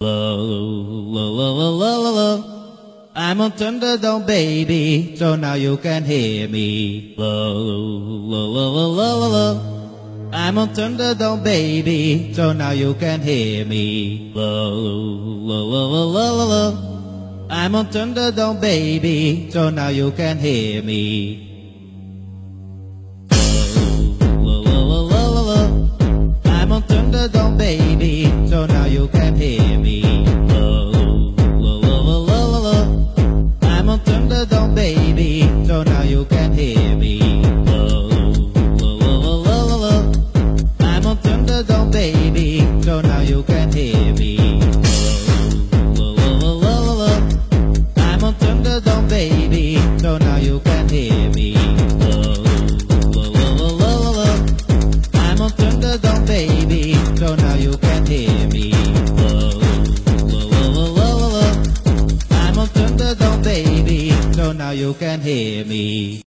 I'm on Thunderdome, baby, so now you can hear me. I'm on Thunderdome, baby, so now you can hear me. I'm on Thunderdome, baby, so now you can hear me. I'm on Thunderdome, baby, so now you can hear me. I'm on Thunderdome, baby, so now you can hear me. I'm on Thunderdome, baby, so now you can hear me. I'm on Thunderdome, baby, so now you can hear me. I'm on Thunderdome, baby, so now you can hear me. I'm on Thunderdome, baby, so now you can hear me.